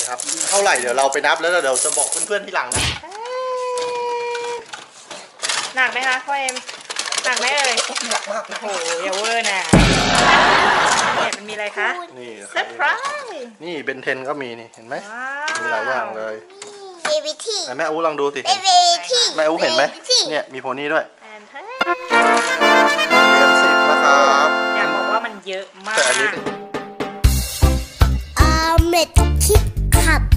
นะครับเท่าไหร่เดี๋ยวเราไปนับแล้วเดี๋ยวจะบอกเพื่อนๆที่หลังนะหนักไหมคะพ่อเอ็มหนักไหมเอ่ยหนักมากโอ้โหอย่าเวอร์นะเนี่ยมันมีอะไรคะนี่เซอร์ไพรส์นี่เบนเทนก็มีนี่เห็นไหมมีหลายอย่างเลยแม่อูลองดูสิแม่อูเห็นไหมเนี่ยมีโพนี่ด้วยเหรียญ10นะครับอยากบอกว่ามันเยอะมากแต่อันนี้เม็ดคิดขับ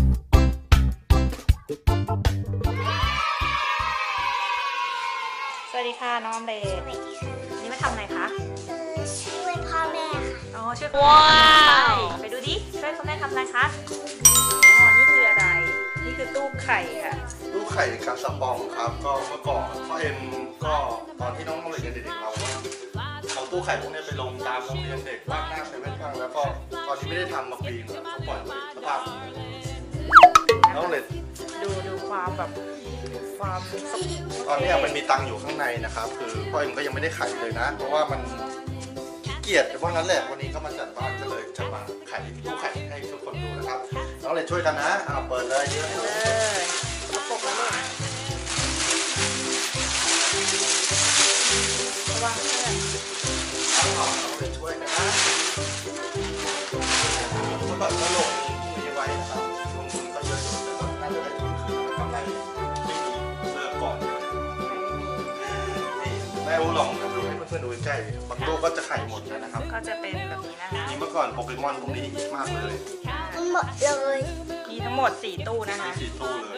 สวัสดีค่ะน้องเบย์นี่มาทำอะไรคะช่วยพ่อแม่ค่ะอ๋อช่วยว้าวไปดูดิช่วยพ่อแม่ทำอะไรคะอ๋อนี่คืออะไรนี่คือตู้ไข่ค่ะตู้ไข่กาสปองครับก็เมื่อก่อนพ่อเอ็มก็ตอนที่น้องเรียนเด็กๆเราเอาตู้ไข่พวกนี้ไปลงตามโรงเรียนเด็กบ้างหน้าเซเว่นบ้างแล้วก็ตอนนี้ไม่ได้ทำมาปีนึงก็ปล่อยไว้สภาพน้องเลยดูความแบบความตอนนี้มันมีตังค์อยู่ข้างในนะครับคือพ่อเอ็มก็ยังไม่ได้ไขเลยนะเพราะว่ามันขี้เกียจเพราะงั้นแหละวันนี้ก็มาจัดบ้านก็เลยจะมาไขตู้ไข่ให้ทุกคนดูนะครับน้องเลยช่วยกันนะเปิดเลยเยอะเลยปกแล้วลูกระวังเพื่อนน้องเลยช่วยกันนะคนแบบตลกมีไว้นะครับลงทุนก็เยอะอยู่แต่ว่าน่าจะได้ทุนคืนแล้วกำไรไม่มีเลิกก่อนแม่อูลองดูให้เพื่อนๆดูใกล้ๆบางตู้ก็จะไข่หมดแล้วนะครับก็จะเป็นแบบนี้นะคะนี่เมื่อก่อนโปเกมอนตรงนี้ฮิตมากเลยหมดเลยมีทั้งหมด4ตู้นะคะ 4ตู้เลย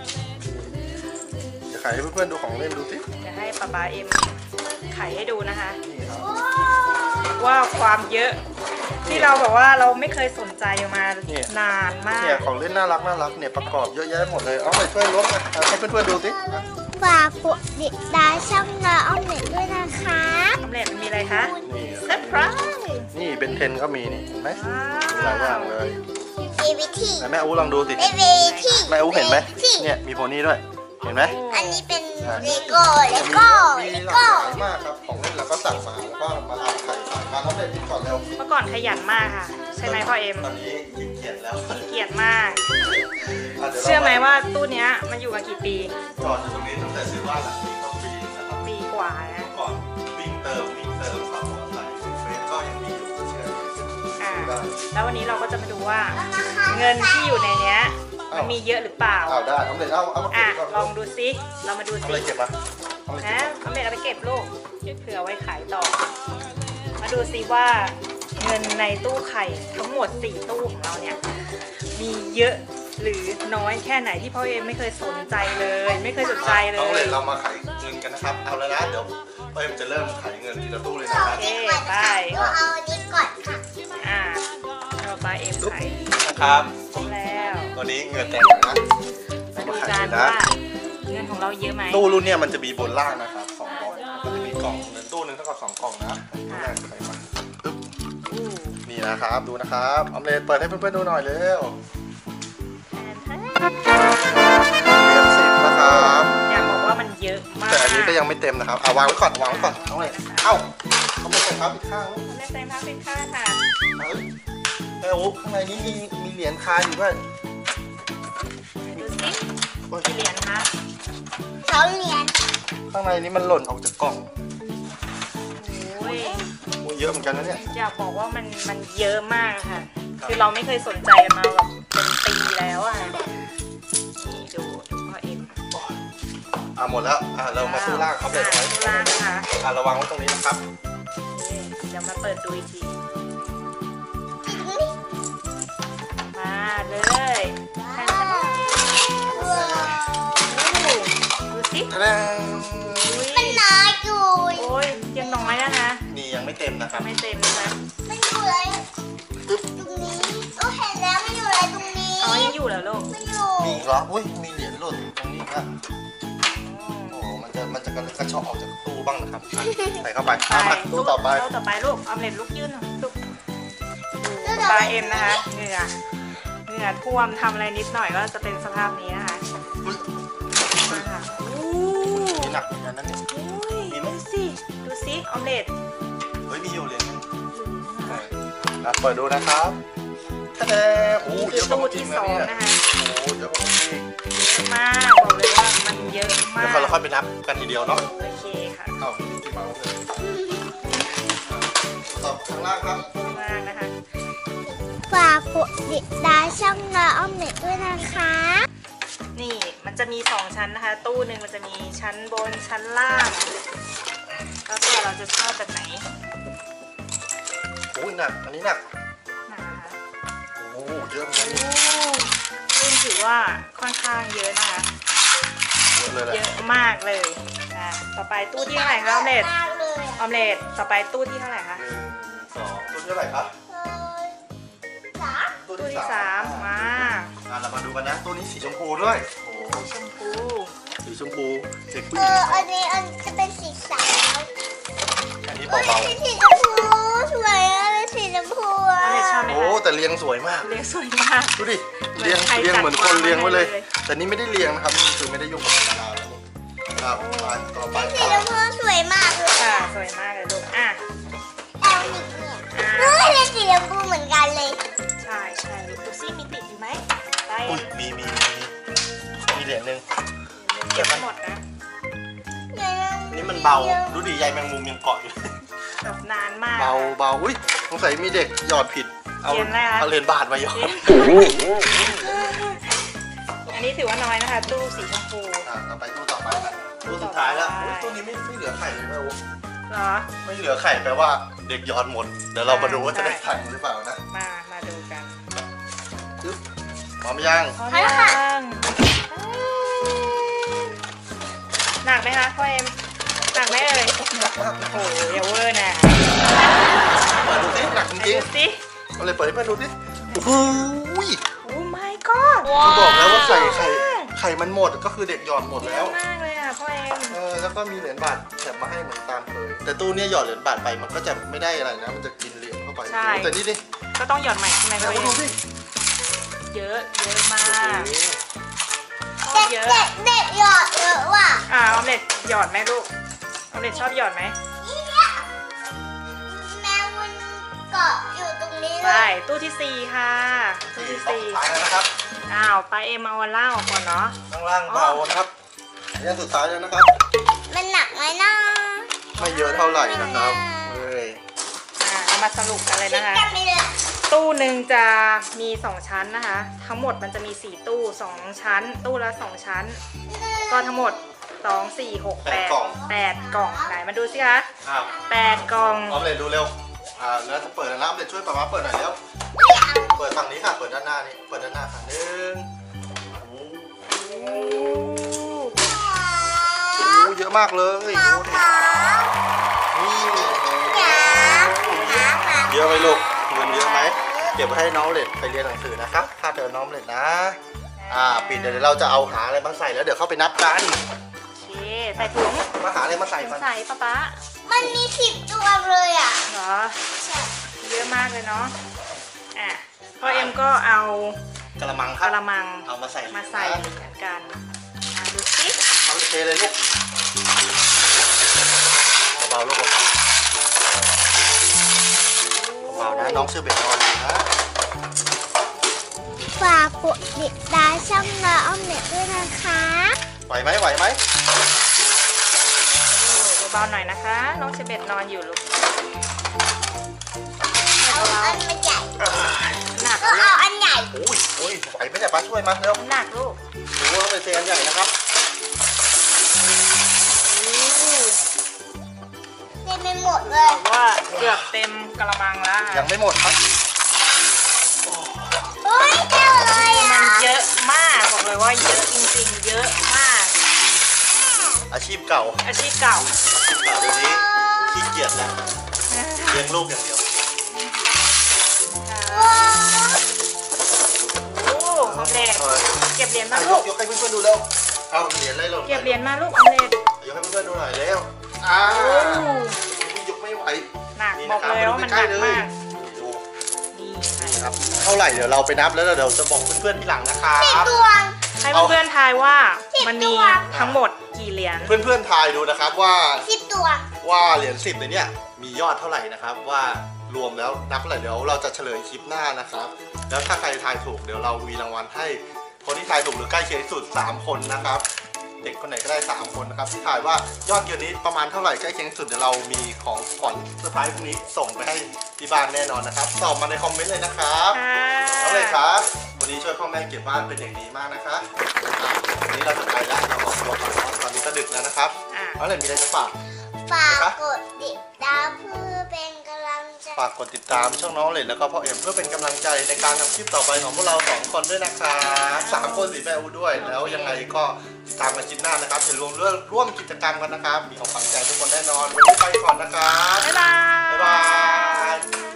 จะขายให้เพื่อนๆดูของเล่นดูสิจะให้ป๊าเอ็มไขให้ดูนะคะว่าความเยอะที่เราบอกว่าเราไม่เคยสนใจมานานมากเนี่ยของเล่นน่ารักเนี่ยประกอบเยอะแยะหมดเลยเอาไปช่วยล้วงให้เพื่อนๆดูสิฝากกดติดตามช่องน้าออมเล็ตด้วยนะคะออมเล็ตมันมีอะไรคะเซอร์ไพรส์นี่เบนเทนก็มีนี่เห็นไหมมีหลายอย่างเลยแม่อูลองดูสิแม่อูเห็นไหมเนี่ยมีโพนี่ด้วยเห็นไหมอันนี้เป็นเลโก้มีหลายมากครับของเล่นเราก็สั่งมาแล้วก็มาทำไข่ใส่มาแล้วเลยก่อนเร็วเมื่อก่อนขยันมากค่ะใช่ไหมพ่อเอ็มตอนนี้ขี้เกียจแล้วขี้เกียจมากเชื่อไหมว่าตู้นี้มันอยู่มากี่ปีจอดอยู่ตรงนี้ตั้งแต่ซื้อบ้านหลังนี้ก็ปีนะครับปีกว่านะก่อนวิ่งเติมขับมอเตอร์ไซค์เฟซก็ยังมีอยู่เชื่อแล้ววันนี้เราก็จะมาดูว่าเงินที่อยู่ในเนี้ยมันมีเยอะหรือเปล่าได้เอาเลยเอามาเก็บก่อนลองดูซิเรามาดูซิเอาเก็บมานะเอาเม็ดเอาไปเก็บลูกเผื่อไว้ขายต่อมาดูซิว่าเงินในตู้ไข่ทั้งหมด4ตู้ของเราเนี่ยมีเยอะหรือน้อยแค่ไหนที่พ่อเอ็มไม่เคยสนใจเลยไม่เคยสนใจเลยเอาเลยเรามาขายเงินกันนะครับเอาแล้วนะเดี๋ยวพ่อเอ็มจะเริ่มขายเงินทีละตู้เลยนะครับโอเคไปเอาอันนี้ก่อนค่ะเราไปเอ็มขายนะครับแล้ววันนี้เงินแต่งนะมาดูกันว่าเงินของเราเยอะไหมตู้รุ่นเนี่ยมันจะมีบนล่างนะครับ200ก็จะมีกล่องเงินตู้นึงเท่ากับ2กล่องนะนี่นะครับดูนะครับออมเล็ตเปิดให้เพื่อนๆดูหน่อยเร็วเหรียญ10นะครับอยากบอกว่ามันเยอะมากแต่อันนี้ก็ยังไม่เต็มนะครับวางไว้ก่อนเอาเลยเอาไปใส่ครับอีกข้างไม่ใส่พับเป็นข้างค่ะข้างในนี้มีเหรียญคาอยู่ด้วยดูสิกี่เหรียญคะ 2 เหรียญข้างในนี้มันหล่นออกจากกล่องโอ้ยเยอะเหมือนกันนะเนี่ยอยากบอกว่ามันเยอะมากค่ะคือเราไม่เคยสนใจมาแบบเป็นปีแล้วอ่ะนี่ดูพ่อเอ็มหมดแล้วเรามาตู้ล่างเขาไปไว้ตู้ล่างนะคะระวังไว้ตรงนี้นะครับเดี๋ยวมาเปิดดูอีกทีมาเลยดูสิมันน้อยอยู่โอ้ยยังน้อยนะคะนี่ยังไม่เต็มนะครับไม่เต็มนะคะไม่อยู่เลยตรงนี้เห็นแล้วไม่อยู่เลยตรงนี้ยังอยู่แล้วลูกไม่อยู่มีเหรอมีเหรียญหล่นตรงนี้นะโอ้มันจะกระชอกออกจากตู้บ้างนะครับใส่เข้าไปตู้ต่อไปลูกออมเล็ตลูกยื่นลูกปลาเอ็มนะคะเหงื่อท่วมทำอะไรนิดหน่อยก็จะเป็นสภาพนี้นะคะมีหนักเหมือนกันนั่นนี่มีไหมดูสิออมเล็ตมีอยู่เหรียญเปิดดูนะครับทะเลโอ้นี่เยคืออะตู้มากจริที่งสนะองเนี่ยนะคะโอ้เยอะมากจริงเยอะมากบอกเลยว่ามันเยอะมาเดี๋ยวกเราค่อยไปนับกันทีเดียวเนาะโอเคค่ะเอากี่เมาส์เลยตอบข้างล่างครับมากนะคะฝากกดติดตามช่องน้องออมเล็ตด้วยนะคะนี่มันจะมี2ชั้นนะคะ ตู้หนึ่งมันจะมีชั้นบนชั้นล่างแล้วแต่เราจะชอบแบบไหนโอ้ยหนักอันนี้หนักนะคะโอ้เยอะเหมือนกันโอ้ซึ่งถือว่าค่อนข้างเยอะนะคะเยอะเลยแหละเยอะมากเลยนะต่อไปตู้ที่เท่าไหร่คะออมเล็ตมากเลยออมเล็ตต่อไปตู้ที่เท่าไหร่คะ 1 2ตัวที่เท่าไหร่ครับสามตู้ที่สามมาเรามาดูกันนะตัวนี้สีชมพูด้วยโอ้ชมพูสีชมพูเด็กผู้หญิงอันนี้จะเป็นสีขาวอันนี้เฮ้ยเบาเป็นสีชมพูสวยอะเป็นสีชมพูออะอมเล็ตชอบไหๆมโอ้คะแต่เรียงสวยมากเรียงสวยมากดูดิเหมือนเรียงใครเรียงจัดเหมือนคนเรียงไว้เลยวางไว้เลยแต่นี่ไม่ได้เรียงนะครับนี่คือไม่ได้ยุ่งกับดาราแล้วนี่ครับไปต่อไปสีชมพูสวยมากเลยค่ะสวยมากเลยลูกอ่ะแอลนิกเนี่ยเฮ้ยเป็นสีชมพูเหมือนกันเลยใช่ใช่ลูกดูซิมีติดอยู่ไหมได้อุ้ยมีเหรียญหนึ่งเก็บไม่หมดนะนี่มันเบาดูดิใยแมงมุมยังเกาะอยู่แบบนานมากเบาเบาอุ้ยสงสัยมีเด็กหยอดผิดเอาเหรียญอะไรคะเอาเหรียญบาทมาหยอดอันนี้ถือว่าน้อยนะคะ ตู้สีชมพูต่อไปตู้ต่อไปนะตู้สุดท้ายแล้วอุ๊ยตู้นี้ไม่เหลือไข่เลยแม่โอ้เหรอไม่เหลือไข่แปลว่าเด็กหยอดหมดเดี๋ยวเรามาดูว่าจะได้ไข่หรือเปล่านะมาดูกันปึ๊บพร้อมยังพร้อมยังหนักไหมคะพ่อเอ็มหนักไหมเอ่ยโอ้โหอย่าเวอร์นะเปิดดูสิหนักจไหนริงดูสิๆเอาเลยเปิดให้เพื่อนดูสิโอ้โหโอ้ my god คือบอกแล้วว่าไข่มันหมดก็คือเด็กหยอดหมดเยแล้วอะมากเลยอ่ะพ่อเอ็มแล้วก็มีเหรียญบาทแถมมาให้เหมือนตามเคยแต่ตู้เนี้ยหยอดเหรียญบาทไปมันก็จะไม่ได้อะไรนะมันจะกินเหรียญเข้าไปแต่นี่ดิก็ต้องหยอดใหม่ใช่ไหมพ่อแม่เอ็ดูมสิเยอะมากโอ้โหชอบเยอะเด็กหยอดเยอะว่ะออมเล็ตหยอดไหมลูกออมเล็ตชอบหยอดไหมนี่เนี่ยแมวมันเกาะอยู่ตรงนี้เลไปยตู้ที่ 4 ค่ะ ตู้ที่สุดท้ายแล้วนะครับ 4อ้าวไปเอ็มเอาวันล่างออกก่อนเนาะข้างล่างเบานะครับอันนี้สุดท้ายแล้วนะครับมันหนักไหมนะไม่เยอะเท่าไหร่นะครับเฮ้ยเอามาสรุปกันเลยนะคะกันไปเลยตู้หนึ่งจะมี 2 ชั้นนะคะ ทั้งหมดมันจะมี 4 ตู้ 2 ชั้น ตู้ละ 2 ชั้น ก็ทั้งหมด 2 4 6 8 8 กล่องไหนมาดูสิคะอ้าว 8 กล่องออมเลยดูเร็วแล้วจะเปิดแล้วออมเลยช่วยป๊าป๊าเปิดหน่อยเร็วเปิดฝั่งนี้ค่ะเปิดด้านหน้านี่เปิดด้านหน้าค่ะ1โอ้โหเยอะมากเลยดูดินี่ เยอะไหมลูกเงินเยอะไหมเก็บไว้ให้น้องเล็ดไปเรียนหนังสือนะครับค่าเทอมน้องเล็ดนะปิดเดี๋ยวเราจะเอาหาอะไรมาใส่แล้วเดี๋ยวเข้าไปนับกันโอเค ใส่ถุงมาหาอะไรมาใส่กันใส่ป๊ามันมี10 ตัวเลยอ่ะเหรอ เยอะมากเลยเนาะ อ่ะพ่อเอ็มก็เอากระมังคกรับระมังเอามาใส่มาใส่เหมือนกันดูสิเอาไปเทเลยลูกเบาๆลูกเบาๆนะน้องเชื่อเบ็ดนอนนะฝากกดติดตามช่องน้องออมเล็ตด้วยนะคะไหวไหมไหวไหมเบาๆหน่อยนะคะ น้องเชเบตนอนอยู่ลูกเอาอันมาใหญ่หนักก็เอาอันใหญ่โอ้ยไหวไหมเนี่ยป้าช่วยมาเร็วหนักลูกโอ้ต้องไปเทอันใหญ่นะครับเต็มไปหมดเลยบอกว่าเกือบเต็มกระมังแล้วยังไม่หมดครับเฮ้ยเจ้าเลยมัอ่ะนเยอะมาก บอกเลยว่าเยอะจริงๆ เยอะมากอาชีพเก่าอาชีพเก่าเดี๋ยวนี้ขี้เกียจแล้วเลี้ยงลูกอย่างเดียวโอ้ออมเล็ตเก็บเหรียญมาอ่ะลูกยกให้เพื่อนๆดูเร็วเอาเหรียญอะไรหล่นเก็บเหรียญมาลูกออมเล็ตยกให้เพื่อนๆดูหน่อยเร็วยกไม่ไหวหนักบอกเลยว่ามันหนักมากดูนี่นี่ครับเท่าไหร่เดี๋ยวเราไปนับแล้วเดี๋ยวจะบอกเพื่อนๆที่หลังนะครับดวงให้เพื่อนๆทายว่ามันมีทั้งหมดกี่เหรียญเพื่อนๆทายดูนะครับว่า 10 ตัวเหรียญ10ในเนี้ยมียอดเท่าไหร่นะครับว่ารรวมแล้วนับเท่าไหร่เดี๋ยวเราจะเฉลยคลิปหน้านะครับแล้วถ้าใครทายถูกเดี๋ยวเรามีรางวัลให้คนที่ทายถูกหรือใกล้เคียงที่สุด3คนนะครับเด็กคนไหนก็ได้3คนนะครับที่ถ่ายว่ายอดเงินนี้ประมาณเท่าไหร่ใกล้เคียงที่สุดเดี๋ยวเรามีของขวัญเซอร์ไพรส์พรุ่งนี้ส่งไปให้ที่บ้านแน่นอนนะครับตอบมาในคอมเมนต์เลยนะครับค่ะน้องเลยครับวันนี้ช่วยพ่อแม่เก็บบ้านเป็นอย่างดีมากนะคะวันนี้เราจะไปแล้วเราออกตัวก่อนเพราะตอนนี้ก็ดึกแล้วนะครับอ่ะน้องเลยมีอะไรจะฝากฝากกดติดตามเพื่อเป็นกำลังใจฝากกดติดตามช่องน้องเลยแล้วก็พ่อเอ็มเพื่อเป็นกำลังใจในการทำคลิปต่อไปของพวกเรา2คนด้วยนะครับ3คนสีแม่อูด้วยแล้วยังไงก็ติดตามกันคลิปหน้านะครับอย่าลืมร่วมกิจกรรมกันนะครับมีของขวัญใจทุกคนแน่นอนวันนี้ไปก่อนนะครับบ๊ายบายบ๊ายบาย